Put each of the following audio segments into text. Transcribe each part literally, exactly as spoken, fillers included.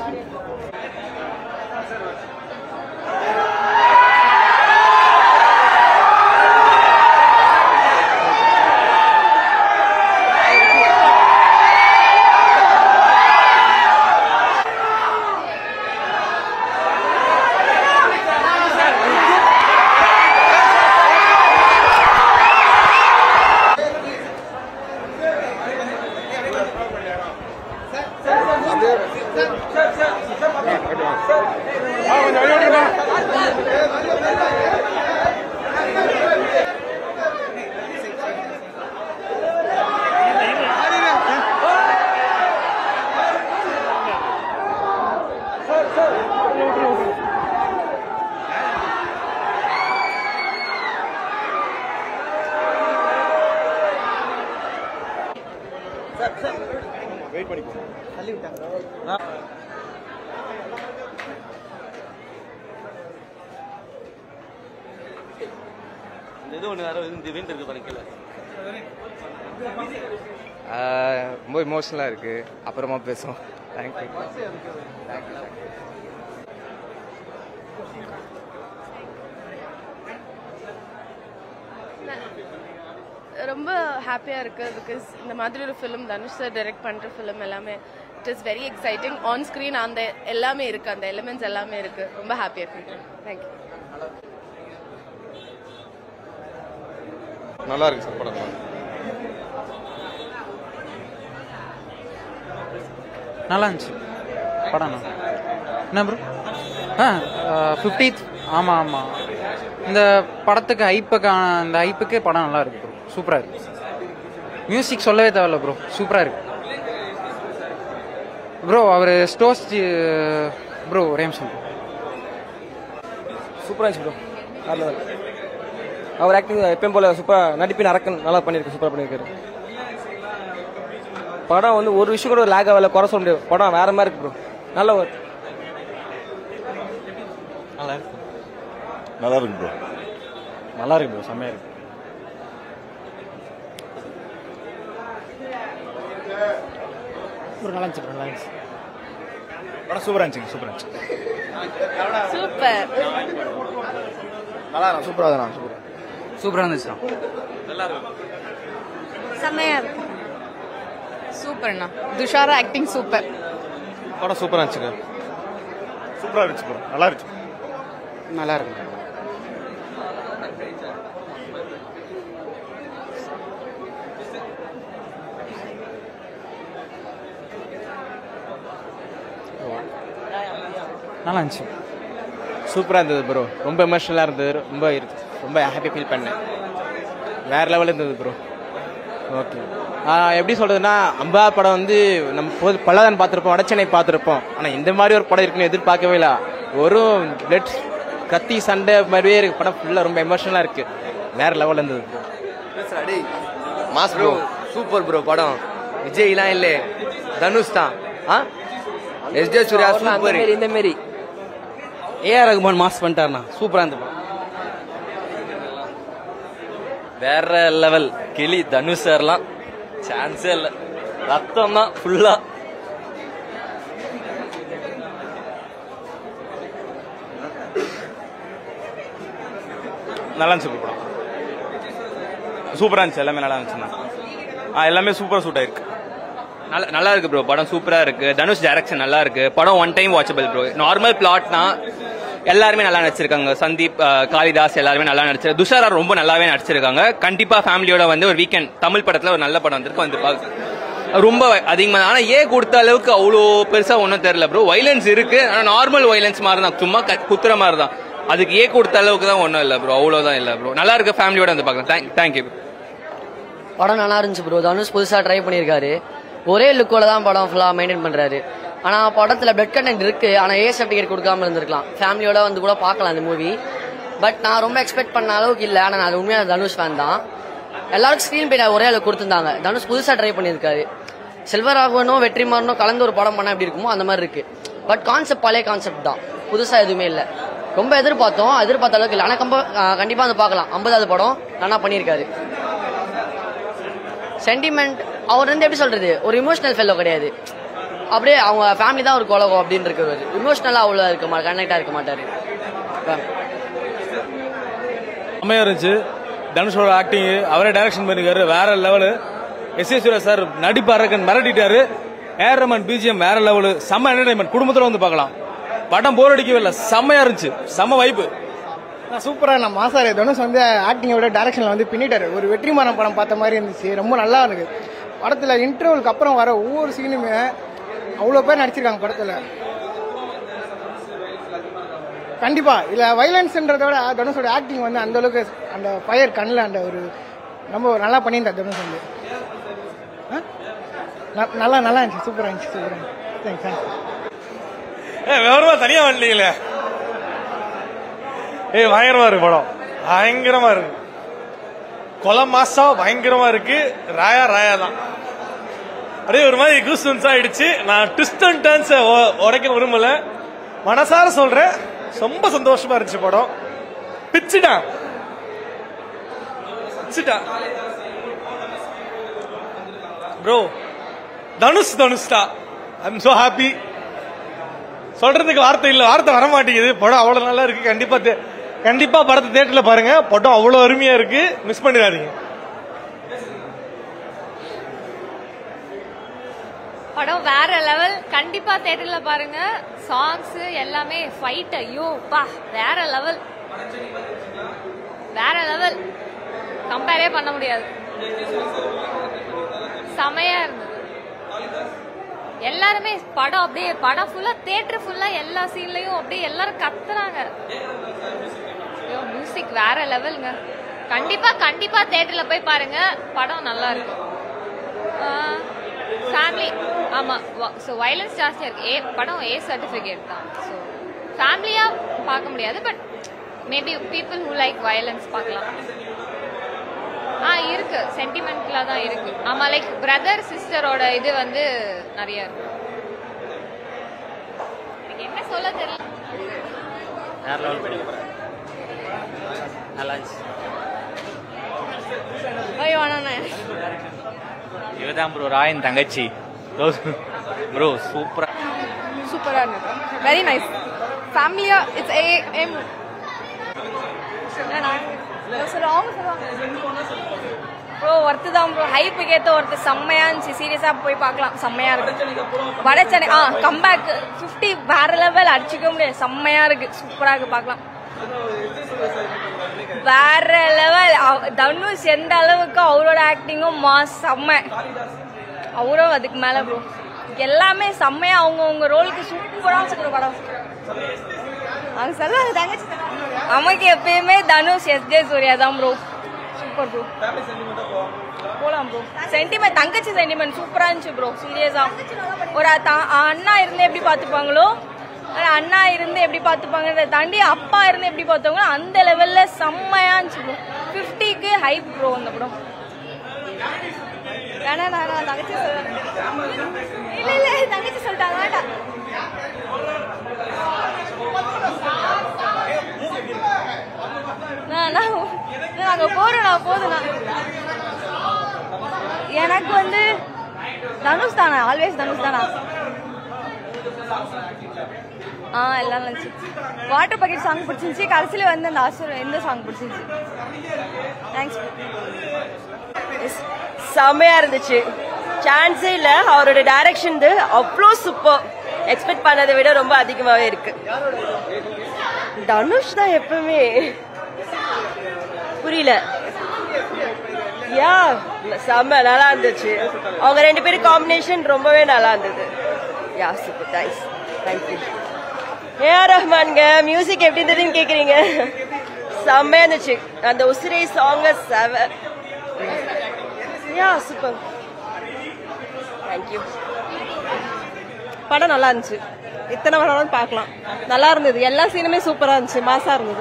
Wait பண்ணிக்கோ. தள்ளி விட்டாங்க. இது ஒன்று வேற இந்த இவெண்ட் இருக்கு பண்ணிக்கல. ரொம்ப இமோஷனலாக இருக்குது. அப்புறமா பேசுவோம். தேங்க்யூ. ரொம்ப ஹாப்பியாக இருக்குது. பிகாஸ் இந்த மாதிரி ஒரு ஃபிலிம் தனுஷ் சார் டைரக்ட் பண்ணுற ஃபிலிம் எல்லாமே it is very exciting. On screen அந்த எல்லாமே இருக்குது, அந்த எலிமெண்ட்ஸ் எல்லாமே இருக்குது. ரொம்ப ஹாப்பியாக ஃபீல். தேங்க்யூ. நல்லா இருக்கு சார் படம். நல்லா இருந்துச்சு படம். என்ன ப்ரோ? ஆ ஃபிஃப்டீத். ஆமாம் ஆமாம். இந்த படத்துக்கு ஹைப்புக்கான இந்த ஹைப்புக்கே படம் நல்லா இருக்கு ப்ரோ. சூப்பராக இருக்கு. மியூசிக் சொல்லவே தேவையில்ல ப்ரோ. சூப்பராக இருக்கு ப்ரோ. அவர் ஸ்டோஸ் ப்ரோ ஒரே நிமிஷம். சூப்பராக இருந்துச்சு ப்ரோ. நல்லா அவர் ஆக்டிங் எப்பயும் போல சூப்பராக நடிப்பின் அரக்கன் நல்லா பண்ணியிருக்கு. சூப்பராக பண்ணியிருக்காரு. படம் வந்து ஒரு விஷயம் கூட லேக் ஆகல, குறை சொல்ல முடியாது. படம் வேற மாதிரி இருக்கு ப்ரோ. நல்ல ஒரு நல்லா இருக்கு. நல்லா இருக்கு ப்ரோ. நல்லா இருக்கு ப்ரோ. செம்மையா இருக்கு. ஒரு நல்லா இருந்துச்சு. நல்லா இருந்துச்சு படம். சூப்பராக இருந்துச்சு. சூப்பராக இருந்துச்சு. சூப்பர். நல்லா இருக்கு. சூப்பராக தான். சூப்பராக சூப்பராக இருந்துச்சு. நல்லா இருக்கு. செம்மையாக இருக்கு. சூப்பர்ண்ணா. Dushara acting super. படம் சூப்பராக இருந்துச்சுங்க. சூப்பராக இருந்துச்சு ப்ரோ. நல்லா இருந்துச்சு. நல்லா இருக்கு. நல்லா இருந்துச்சு. சூப்பராக இருந்தது ப்ரோ. ரொம்ப எமோஷனலாக இருந்தது. ரொம்ப ரொம்ப ஹாப்பி ஃபீல் பண்ணேன். வேற லெவலில் இருந்தது ப்ரோ. ஓகே. எப்படி சொல்றதுன்னா, அம்பா படம் வந்து நம்ம போது பல்லாதான் பார்த்துருப்போம், வடச்சென்னை பார்த்துருப்போம். ஆனால் இந்த மாதிரி ஒரு படம் இருக்குன்னு எதிர்பார்க்கவே இல்லை. ஒரு பிளட் கத்தி சண்டை மாதிரியே இருக்கு. படம் ஃபுல்லாக ரொம்ப எமோஷனலாக இருக்கு. வேற லெவலில் இருந்தது bro. Mass bro. Super bro. படம் விஜய்லாம் இல்லை, தனுஷ் தான். ஆ எஸ் ஜே சூர்யா சூப்பர். இந்த மாதிரி ஏஆர் ரகுமான் மாஸ் பண்ணிட்டாருண்ணா. சூப்பராக இருந்தது. வேற லெவல். கிளி தனுஷ் சார்லாம் சான்ஸே இல்லை. ரத்தம் தான் ஃபுல்லா. நல்லா இருந்துச்சு படம். சூப்பராக இருந்துச்சு. எல்லாமே நல்லா இருந்துச்சுண்ணா. ஆ எல்லாமே சூப்பராக சூட் ஆயிருக்கு. நல்லா நல்லா இருக்கு ப்ரோ. படம் சூப்பரா இருக்கு. தனுஷ் டைரக்ஷன் நல்லா இருக்கு. படம் one time watchable bro. Normal பிளாட்னா எல்லாருமே நல்லா நடிச்சிருக்காங்க. சந்தீப், காளிதாஸ் எல்லாருமே நல்லா நடிச்சிருக்காங்க. துஷாரா ரொம்ப நல்லாவே நடிச்சிருக்காங்க. கண்டிப்பா ஃபேமிலியோட வந்து ஒரு வீக்கெண்ட் தமிழ் படத்துல ஒரு நல்ல படம் வந்திருக்கு, வந்து பாக்க ரொம்ப அதிகமா. ஆனா ஏன் கொடுத்த அளவுக்கு அவ்வளோ பெருசா ஒன்றும் தெரியல ப்ரோ. வைலன்ஸ் இருக்கு, ஆனா நார்மல் வைலன்ஸ் மாதிரி தான், சும்மா குத்துற மாதிரி தான். அதுக்கு ஏன் கொடுத்த அளவுக்கு தான் ஒன்றும் இல்லை ப்ரோ. அவ்வளோதான் இல்லை ப்ரோ. நல்லா இருக்கு. ஃபேமிலியோட வந்து பார்க்கலாம். தேங்க்யூ. படம் நல்லா இருந்துச்சு ப்ரோ. தனுஷ் புதுசாக ட்ரை பண்ணியிருக்காரு. ஒரே லுக்கோட தான் படம் ஃபுல்லாக மெயின்டைன் பண்ணுறாரு. ஆனால் படத்தில் பிளட் கண்டென்ட் இருக்கு. ஆனால் ஏ சர்டிஃபிகேட் கொடுக்காம இருந்திருக்கலாம். ஃபேமிலியோட வந்து கூட பார்க்கலாம் இந்த மூவி. பட் நான் ரொம்ப எக்ஸ்பெக்ட் பண்ண அளவுக்கு இல்லை. ஆனால் நான் உண்மையான தனுஷ் ஃபேன் தான். எல்லாருக்கும் ஸ்க்ரீன் பிளே ஒரே அளவுக்கு கொடுத்துருந்தாங்க. தனுஷ் புதுசாக ட்ரை பண்ணியிருக்காரு. செல்வராகவனும் வெற்றிமாறனும் கலந்து ஒரு படம் பண்ணால் எப்படி இருக்குமோ அந்த மாதிரி இருக்கு. பட் கான்செப்ட் பழைய கான்செப்ட் தான், புதுசாக எதுவுமே இல்லை. ரொம்ப எதிர்பார்த்தோம், எதிர்பார்த்த அளவுக்கு இல்லை. ஆனால் கம்ப கண்டிப்பாக வந்து பார்க்கலாம். ஐம்பதாவது படம் நல்லா பண்ணியிருக்காரு. சென்டிமெண்ட் அவர் வந்து எப்படி சொல்றது, ஒரு இமோஷனல் ஃபெல்லோ கிடையாது. அப்படியே அவங்க ஃபேமிலி தான் ஒரு குலகம் அப்படின்னு இருக்கிறவர். இமோஷனலா அவ்வளோ இருக்க மாட்டார், கனெக்டா இருக்க மாட்டாரு. செம்மையா இருந்துச்சு. தனுஷோட ஆக்டிங், அவரே டைரக்ஷன் பண்ணிருக்காரு, வேற level. S A Suryah sir நடிப்பு அரக்கன் மிரட்டிட்டாரு. ஏர் ரஹ்மான் பிஜிஎம் வேற லெவலு. செம்ம என்டர்டைன்மெண்ட், குடும்பத்துல வந்து பார்க்கலாம். படம் போர் அடிக்கவே இல்லை, செம்மையா இருந்துச்சு, செம்ம வைப்பு. சூப்பராக நம்ம மாசாரு தனுஷ் வந்து ஆக்டிங்கை விட டைரக்ஷனில் வந்து பின்னிட்டாரு. ஒரு வெற்றிமாறன் படம் பார்த்த மாதிரி இருந்துச்சு, ரொம்ப நல்லா இருக்கு. படத்தில் இன்டர்வலுக்கு அப்புறம் வர ஒவ்வொரு சீனுமே அவ்வளோ பேர் நடிச்சிருக்காங்க படத்தில். கண்டிப்பாக இல்லை வைலன்ஸ்ன்றத விட தனுஷோட ஆக்டிங் வந்து அந்த அளவுக்கு அந்த ஃபயர் கண்ணில் அந்த ஒரு ரொம்ப நல்லா பண்ணியிருந்தார் தனுஷ் வந்து. நல்லா நல்லா இருந்துச்சு, சூப்பராக இருந்துச்சு, சூப்பராக இருந்துச்சு. Thanks thanks. ஏ விவரமா தனியா வரலீங்களே. ஏ பயங்கரமா இருக்கு படம், பயங்கரமா இருக்கு. கொலை மாசம் பயங்கரமா இருக்கு. ராயா ராயா தான் அப்படியே ஒரு மாதிரி கூஸ்பம்ஸ் ஆயிடுச்சு. நான் ட்விஸ்ட் அண்ட் டர்ன்ஸ் உடைக்க விரும்பல, மனசார சொல்றேன். ரொம்ப சந்தோஷமா இருந்துச்சு படம். பிச்சுட்டான் பிச்சுட்டான் ப்ரோ. தனுஷ் தனுஷ் தான். I am so happy. சொல்றதுக்கு வார்த்தை இல்ல, வார்த்தை வர மாட்டேங்குது. படம் அவ்வளவு நல்லா இருக்கு. கண்டிப்பா கண்டிப்பா படத்தை தியேட்டர்ல பாருங்க. படம் அவ்வளவு அருமையா இருக்கு, மிஸ் பண்ணிடாதீங்க. படம் வேற லெவல், கண்டிப்பா தியேட்டர்ல பாருங்க. சாங்ஸ் எல்லாமே ஃபைட், ஐயோ பா வேற லெவல், வேற லெவல், கம்பேரே பண்ண முடியாது. செமையா இருந்தது. எல்லாருமே படம் அப்படியே படம் ஃபுல்லா தியேட்டர் ஃபுல்லா எல்லா சீன்லயும் அப்படியே எல்லாரும் கத்துறாங்க. மியூசிக் வேற லெவலுங்க. கண்டிப்பா கண்டிப்பா தியேட்டர்ல போய் பாருங்க, படம் நல்லா இருக்கும். ஃபேமிலி ஆமா, ஸோ வயலன்ஸ் ஜாஸ்தியா இருக்கு. ஏ படம் ஏ சர்டிஃபிகேட் தான். ஸோ ஃபேமிலியா பார்க்க முடியாது, but maybe people who like violence பார்க்கலாம். ஆ இருக்கு, சென்டிமெண்ட்ல தான் இருக்கு. ஆமா, லைக் பிரதர் சிஸ்டரோட இது வந்து நிறைய இருக்கு. எனக்கு என்ன சொல்ல தெரியல. வேற லெவல் பண்ணிருக்கேன், நல்லா இருந்துச்சு. ஐயோ அண்ணா இவதான் ப்ரோ ராயன் தங்கச்சி ப்ரோ. சூப்பரா சூப்பரா இருந்தது, வெரி நைஸ். ஃபேமிலியா இட்ஸ் ஏ எம் ப்ரோ ஒர்த்து தான் ப்ரோ. ஹைப்புக்கு ஏற்ற ஒருத்தர் செம்மையா இருந்துச்சு. சீரியஸா போய் பார்க்கலாம், செம்மையா இருக்கு. வடச்சென்னை ஆ கம்பேக் ஃபிஃப்டி வேற லெவல், அடிச்சுக்க முடியாது. செம்மையா இருக்கு, சூப்பரா இருக்கு, பார்க்கலாம். வேற லெவல். தனுஷ் எந்த அளவுக்கு அவரோட ஆக்டிங்கும் மாஸ் செம்ம, அவரும் அதுக்கு மேல ப்ரோ. எல்லாமே செம்மையா அவங்க அவங்க ரோலுக்கு சூப்பரா வச்சுக்கிற படம். அவங்க சொல்லுவாங்க தங்கச்சி, நமக்கு எப்பயுமே தனுஷ் எஸ் ஜே சூர்யா தான் ப்ரோ. சூப்பர் ப்ரோ, போலாம் ப்ரோ. சென்டிமெண்ட் தங்கச்சி சென்டிமெண்ட் சூப்பரா இருந்துச்சு ப்ரோ. சீரியஸா ஒரு அண்ணா இருந்து எப்படி பாத்துப்பாங்களோ, அண்ணா இருந்து எப்படி பாத்துப்பாங்க தாண்டி அப்பா இருந்து எப்படி பார்த்தாங்களோ அந்த லெவல்ல செம்மையா இருந்துச்சு ப்ரோ. பிப்டிக்கு ஹைப் ப்ரோ அந்த படம். வேணா நான் தங்கச்சி இல்ல இல்ல தங்கச்சி சொல்லிட்டாங்க வேண்டாம். நாங்க போறோம், நான் போதுண்ணா. எனக்கு வந்து தனுஷ் தானா, ஆல்வேஸ் தனுஷ் தானா. ஆ எல்லாம் இருந்துச்சு. வாட்டர் பாக்கெட் சாங் பிடிச்சிருந்துச்சு. கடைசியில் வந்து அந்த அசுர எந்த சாங் பிடிச்சிருந்துச்சு. தேங்க்ஸ். செம்மையா இருந்துச்சு, சான்ஸே இல்ல. அவரோட டைரக்ஷன் அவ்வளோ சூப்பர், எக்ஸ்பெக்ட் பண்ணதை விட ரொம்ப அதிகமாவே இருக்கு. தனுஷ் தான் எப்பவுமே. புரியல. யா செம்ம நல்லா இருந்துச்சு. அவங்க ரெண்டு பேரும் காம்பினேஷன் ரொம்பவே நல்லா இருந்தது. Yeah super, thanks. Thank you. AR ரஹ்மான்ங்க மியூசிக் எப்படி இருந்ததுன்னு கேக்குறீங்க. செம்மையா இருந்துச்சு. அந்த உசிரை சாங் செவ. Yeah super, thank you. படம் நல்லா இருந்துச்சு. எத்தனை வேணாலும் பார்க்கலாம், நல்லா இருந்தது. எல்லா சீனுமே சூப்பரா இருந்துச்சு, மாசா இருந்தது.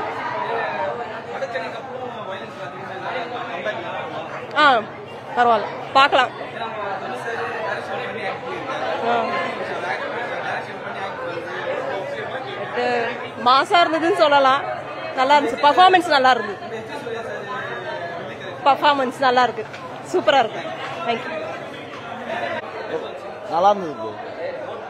ஆ பரவாயில்ல, பார்க்கலாம். மாசா இருந்ததுன்னு சொல்லலாம். நல்லா இருந்துச்சு. பர்ஃபார்மன்ஸ் நல்லா இருந்தது. பர்ஃபார்மன்ஸ் நல்லா இருக்கு, சூப்பரா இருக்கு. தேங்க்யூ. நல்லா இருந்தது ப்ரோ.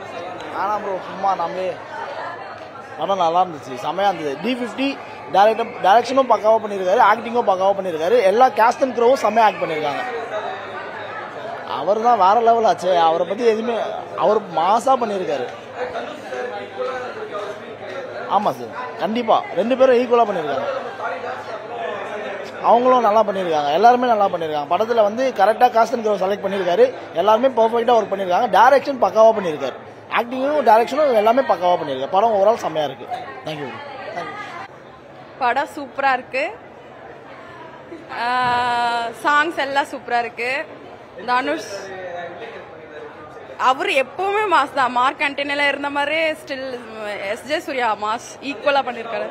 ஆனால் ப்ரோ சும்மா நம்மளே படம் நல்லா இருந்துச்சு, செமையாக இருந்தது. டி ஃபிஃப்டி டேரக்டர் டேரக்ஷனும் பக்காவாக பண்ணியிருக்காரு, ஆக்டிங்கும் பக்காவாக பண்ணியிருக்காரு. எல்லா கேஸ்ட் அண்ட் க்ரோவும் செம்மையாக ஆக்ட் பண்ணியிருக்காங்க. அவர் தான் வேற லெவல் ஆச்சு. அவரை பற்றி எதுவுமே அவர் மாசாக பண்ணியிருக்காரு. ஆமாம் சார், கண்டிப்பாக ரெண்டு பேரும் ஈக்குவலாக பண்ணியிருக்காங்க. அவங்களும் நல்லா பண்ணியிருக்காங்க, எல்லாருமே நல்லா பண்ணியிருக்காங்க. படத்தில் வந்து கரெக்டாக காஸ்ட் அண்ட் க்ரோ செலக்ட் பண்ணியிருக்காரு. எல்லாருமே பர்ஃபெக்டாக ஒர்க் பண்ணியிருக்காங்க. டேரக்ஷன் பக்காவாக பண்ணியிருக்காரு. ஆக்டிங்கும் டேரக்ஷனும் எல்லாமே பக்காவாக பண்ணியிருக்காரு. படம் ஓவரால் செம்மையாக இருக்குது. தேங்க்யூ. படம் சூப்பராக இருக்கு. சாங்ஸ் எல்லாம் சூப்பராக இருக்கு. தனுஷ் அவர் எப்பவுமே மாஸ் தான். மார்க் கண்டெய்னர்ல இருந்த மாதிரி still S J Suryah mass ஈக்குவலா பண்ணிருக்காரு.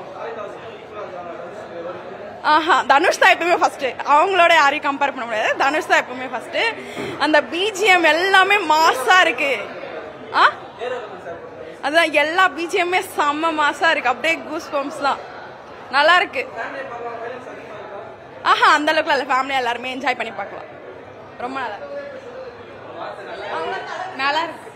ஆஹா, தனுஷ் தான் எப்பவுமே ஃபர்ஸ்ட். அவங்களோட யாரையும் கம்பேர் பண்ண முடியாது. தனுஷ் தான் எப்பவுமே ஃபர்ஸ்ட். அந்த பிஜிஎம் எல்லாமே மாஸா இருக்கு. ஆ அதான் எல்லா பிஜிஎம்மே செம்ம மாஸா இருக்கு. அப்படியே கூஸ் பம்ப்ஸ் தான். நல்லா இருக்கு. ஆஹா, அந்த அளவுக்கு இல்ல. ஃபேமிலியா எல்லாருமே என்ஜாய் பண்ணி பார்க்கலாம். ரொம்ப நல்லா இருக்கு. நல்லா இருக்கு.